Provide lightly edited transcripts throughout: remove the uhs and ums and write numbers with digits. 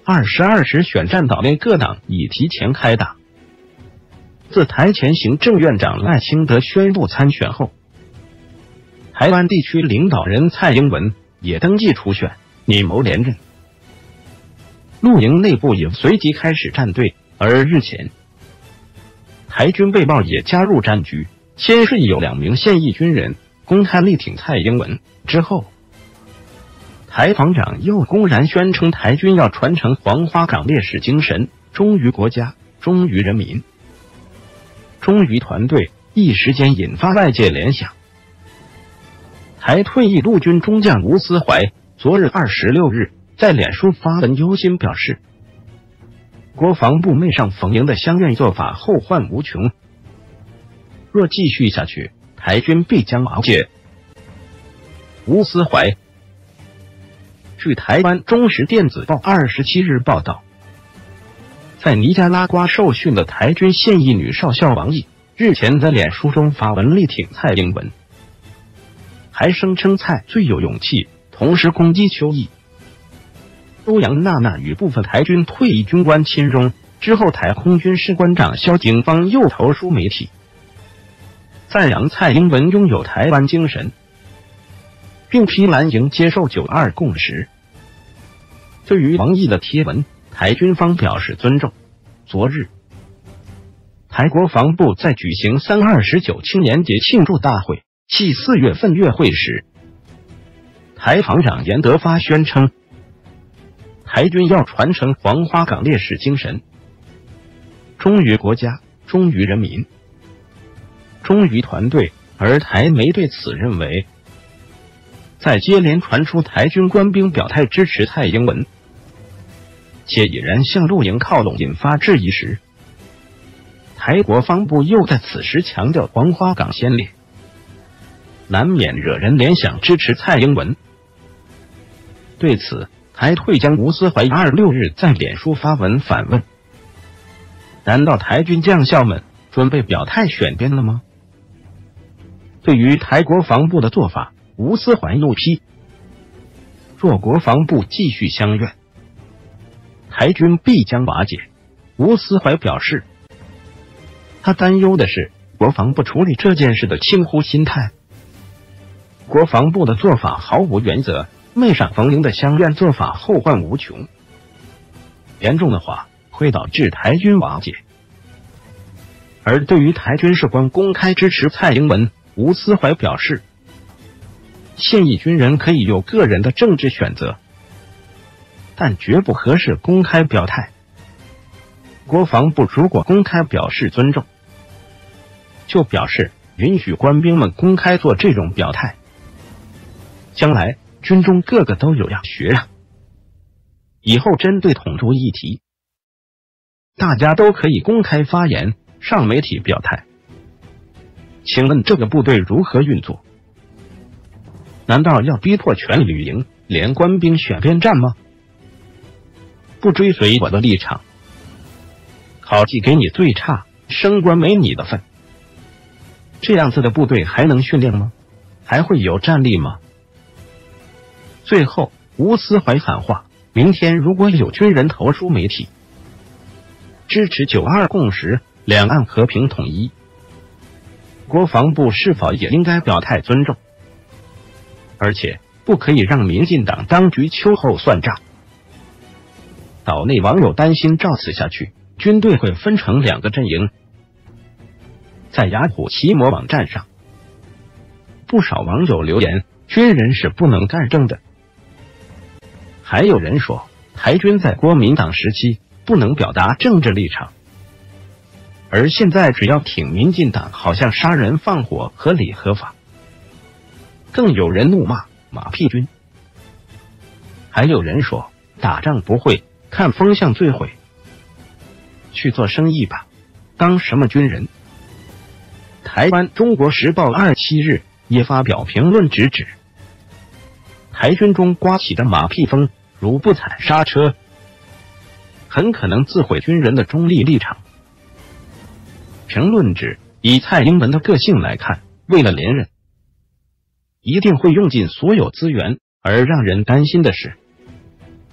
22时选战岛内各党已提前开打。自台前行政院长赖清德宣布参选后，台湾地区领导人蔡英文也登记初选，拟谋连任。陆营内部也随即开始站队，而日前，台军被曝也加入战局，先是有2名现役军人公开力挺蔡英文，之后，台防长又公然宣称台军要传承黄花岗烈士精神，忠于国家，忠于人民，忠于团队，一时间引发外界联想。台退役陆军中将吴思怀昨日26日在脸书发文忧心表示，国防部媚上逢迎的乡愿做法后患无穷，若继续下去，台军必将瓦解。吴思怀，据台湾中时电子报27日报道，在尼加拉瓜受训的台军现役女少校王毅日前在脸书中发文力挺蔡英文，还声称蔡最有勇气，同时攻击邱毅。欧阳娜娜与部分台军退役军官亲中之后，台空军士官长萧景芳又投书媒体，赞扬蔡英文拥有台湾精神，并批蓝营接受9·2共识。对于王毅的贴文，台军方表示尊重。昨日，台国防部在举行3·29青年节庆祝大会暨4月份月会时，台防长严德发宣称，台军要传承黄花岗烈士精神，忠于国家，忠于人民，忠于团队，而台媒对此认为，在接连传出台军官兵表态支持蔡英文，且已然向陆营靠拢引发质疑时，台国防部又在此时强调黄花岗先烈，难免惹人联想支持蔡英文。对此，台退将吴思怀26日在脸书发文反问，难道台军将校们准备表态选边了吗？对于台国防部的做法，吴思怀怒批，若国防部继续相怨，台军必将瓦解。吴思怀表示，他担忧的是国防部处理这件事的轻忽心态。国防部的做法毫无原则，媚上逢迎的乡愿做法后患无穷，严重的话会导致台军瓦解。而对于台军士官公开支持蔡英文，吴思怀表示，现役军人可以有个人的政治选择，但绝不合适公开表态。国防部如果公开表示尊重，就表示允许官兵们公开做这种表态，将来军中个个都有样学样。以后针对统独议题，大家都可以公开发言，上媒体表态。请问这个部队如何运作？难道要逼迫全旅营连官兵选边站吗？不追随我的立场，考绩给你最差，升官没你的份。这样子的部队还能训练吗？还会有战力吗？最后，吴思怀喊话，明天如果有军人投书媒体，支持9·2共识，两岸和平统一，国防部是否也应该表态尊重？而且不可以让民进党当局秋后算账。岛内网友担心照此下去，军队会分成2个阵营。在雅虎奇摩网站上，不少网友留言，军人是不能干政的。还有人说，台军在国民党时期不能表达政治立场，而现在只要挺民进党，好像杀人放火合理合法。更有人怒骂马屁军，还有人说打仗不会，看风向最会。去做生意吧，当什么军人？台湾《中国时报》27日也发表评论直指，台军中刮起的马屁风，如不踩刹车，很可能自毁军人的中立立场。评论指，以蔡英文的个性来看，为了连任，一定会用尽所有资源，而让人担心的是，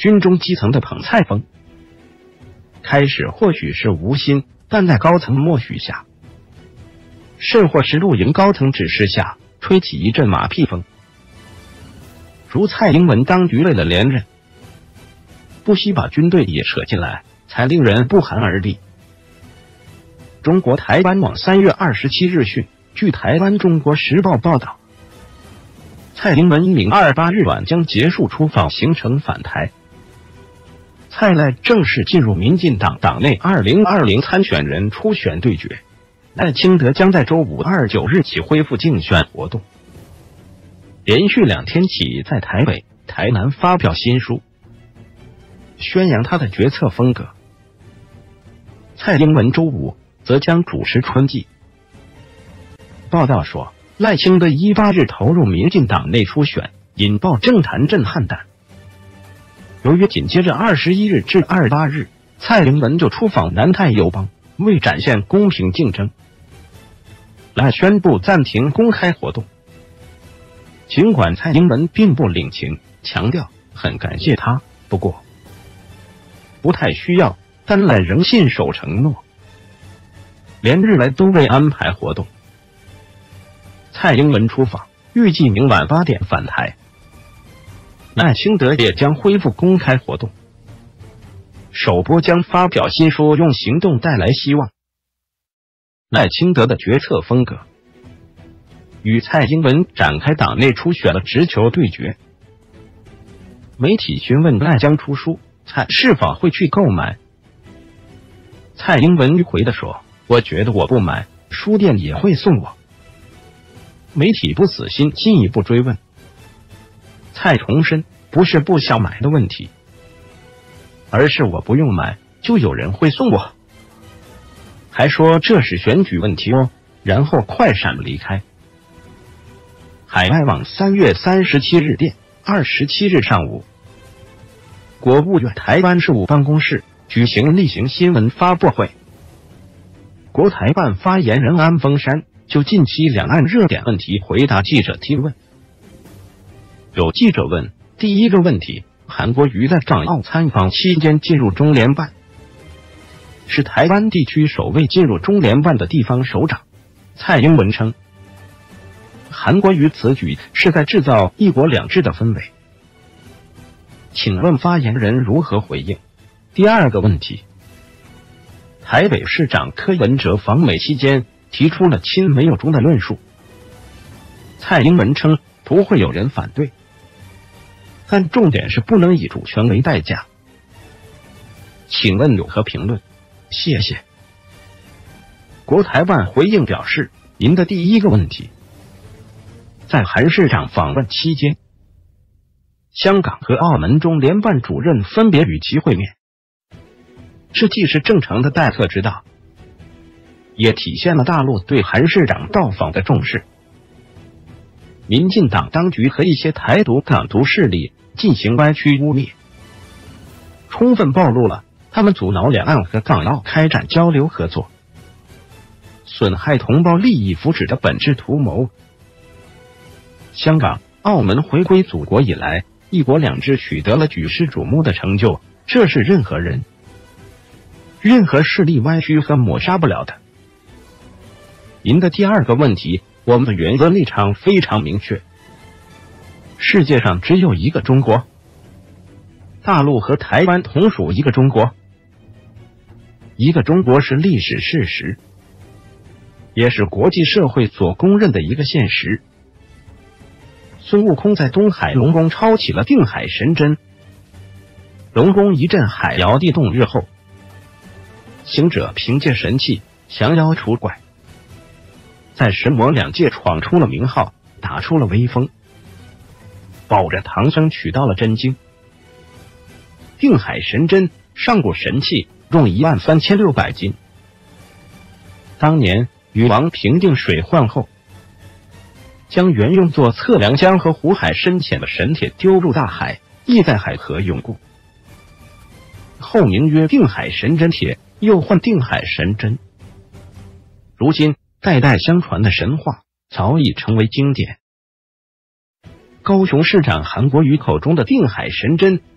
军中基层的捧菜风。开始或许是无心，但在高层默许下，甚或是陆营高层指示下，吹起一阵马屁风。如蔡英文当局为了连任，不惜把军队也扯进来，才令人不寒而栗。中国台湾网3月27日讯，据台湾中国时报报道，蔡英文1028日晚将结束出访行程返台。蔡赖正式进入民进党党内2020参选人初选对决，赖清德将在周五29日起恢复竞选活动，连续2天起在台北、台南发表新书，宣扬他的决策风格。蔡英文周五则将主持春季。报道说，赖清德18日投入民进党内初选，引爆政坛震撼弹。由于紧接着21日至28日，蔡英文就出访南太友邦，为展现公平竞争，赖宣布暂停公开活动。尽管蔡英文并不领情，强调很感谢他，不过不太需要，但赖仍信守承诺，连日来都未安排活动。蔡英文出访，预计明晚8点返台。赖清德也将恢复公开活动，首播将发表新书，用行动带来希望。赖清德的决策风格与蔡英文展开党内初选的直球对决。媒体询问赖将出书，蔡是否会去购买？蔡英文迂回地说：“我觉得我不买，书店也会送我。”媒体不死心，进一步追问。蔡重申，不是不想买的问题，而是我不用买，就有人会送我。还说这是选举问题哦，然后快闪离开。海外网3月37日电，27日上午，国务院台湾事务办公室举行例行新闻发布会，国台办发言人安峰山就近期两岸热点问题回答记者提问。有记者问，第一个问题，韩国瑜在港澳参访期间进入中联办，是台湾地区首位进入中联办的地方首长。蔡英文称，韩国瑜此举是在制造一国两制的氛围。请问发言人如何回应？第二个问题，台北市长柯文哲访美期间提出了亲没有中的论述，蔡英文称不会有人反对，但重点是不能以主权为代价。请问有何评论？谢谢。国台办回应表示，您的第一个问题，在韩市长访问期间，香港和澳门中联办主任分别与其会面，这既是正常的待客之道，也体现了大陆对韩市长到访的重视。民进党当局和一些台独港独势力进行歪曲污蔑，充分暴露了他们阻挠两岸和港澳开展交流合作，损害同胞利益福祉的本质图谋。香港、澳门回归祖国以来，一国两制取得了举世瞩目的成就，这是任何人、任何势力歪曲和抹杀不了的。您的第二个问题，我们的原则立场非常明确，世界上只有一个中国，大陆和台湾同属一个中国。一个中国是历史事实，也是国际社会所公认的一个现实。孙悟空在东海龙宫抄起了定海神针，龙宫一阵海摇地动日后，行者凭借神器降妖除怪，在神魔两界闯出了名号，打出了威风，保着唐僧取到了真经。定海神针上古神器，重13600斤。当年禹王平定水患后，将原用作测量江河湖海深浅的神铁丢入大海，意在海河永固，后名曰定海神针铁，又唤定海神针。如今代代相传的神话早已成为经典。高雄市长韩国瑜口中的定海神针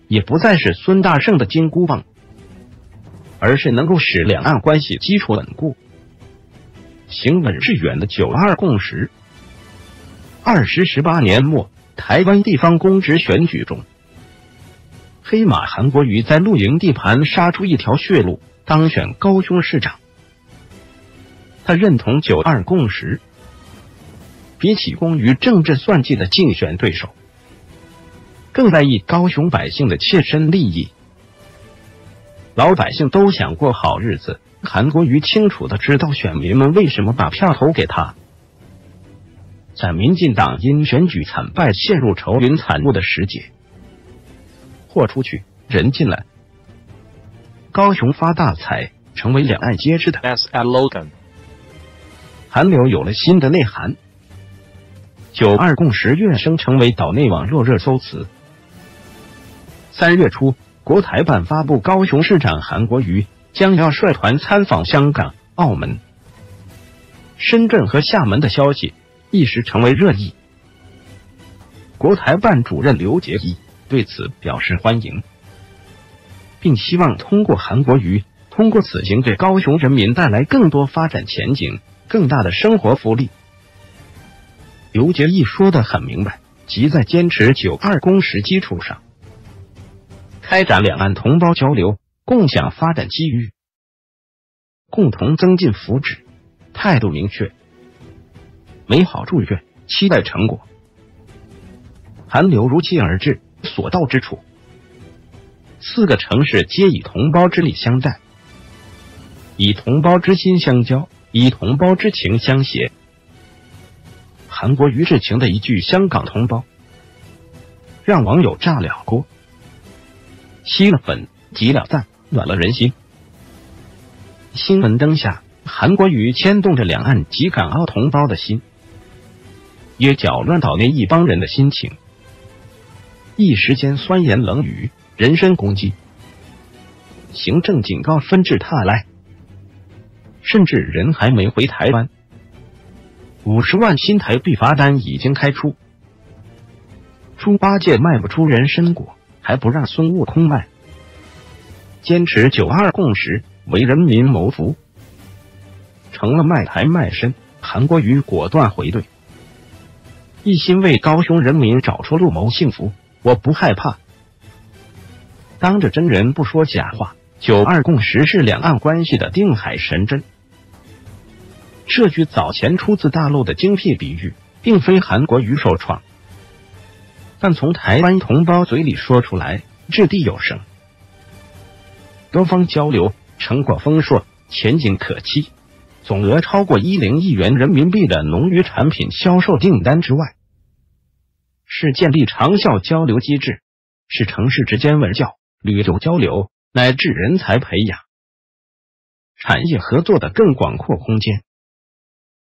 也不再是孙大圣的金箍棒，而是能够使两岸关系基础稳固、行稳致远的9·2共识。18年末，台湾地方公职选举中，黑马韩国瑜在露营地盘杀出一条血路，当选高雄市长。他认同9·2共识，比起功于政治算计的竞选对手，更在意高雄百姓的切身利益。老百姓都想过好日子，韩国瑜清楚地知道选民们为什么把票投给他。在民进党因选举惨败陷入愁云惨雾的时节，货出去，人进来，高雄发大财成为两岸皆知的 slogan， 韩流有了新的内涵。9·2共识跃升成为岛内网络热搜词。3月初，国台办发布高雄市长韩国瑜将要率团参访香港、澳门、深圳和厦门的消息，一时成为热议。国台办主任刘捷一对此表示欢迎，并希望通过韩国瑜，通过此行对高雄人民带来更多发展前景、更大的生活福利。刘捷一说得很明白，即在坚持9·2共识基础上，开展两岸同胞交流，共享发展机遇，共同增进福祉，态度明确，美好祝愿，期待成果。韩流如期而至，所到之处，4个城市皆以同胞之力相待，以同胞之心相交，以同胞之情相携。韩国瑜致情的一句香港同胞，让网友炸了锅，吸了粉，集了赞，暖了人心。新闻灯下，韩国瑜牵动着两岸及港澳同胞的心，也搅乱岛内一帮人的心情。一时间酸言冷语，人身攻击，行政警告纷至沓来，甚至人还没回台湾，50万新台币罚单已经开出。猪八戒卖不出人参果，还不让孙悟空卖。坚持9·2共识，为人民谋福，成了卖台卖身。韩国瑜果断回怼，一心为高雄人民找出路谋幸福，我不害怕。当着真人不说假话，9·2共识是两岸关系的定海神针。这句早前出自大陆的精辟比喻，并非韩国瑜首创，但从台湾同胞嘴里说出来，掷地有声。多方交流，成果丰硕，前景可期。总额超过10亿元人民币的农渔产品销售订单之外，是建立长效交流机制，是城市之间文教、旅游交流乃至人才培养、产业合作的更广阔空间。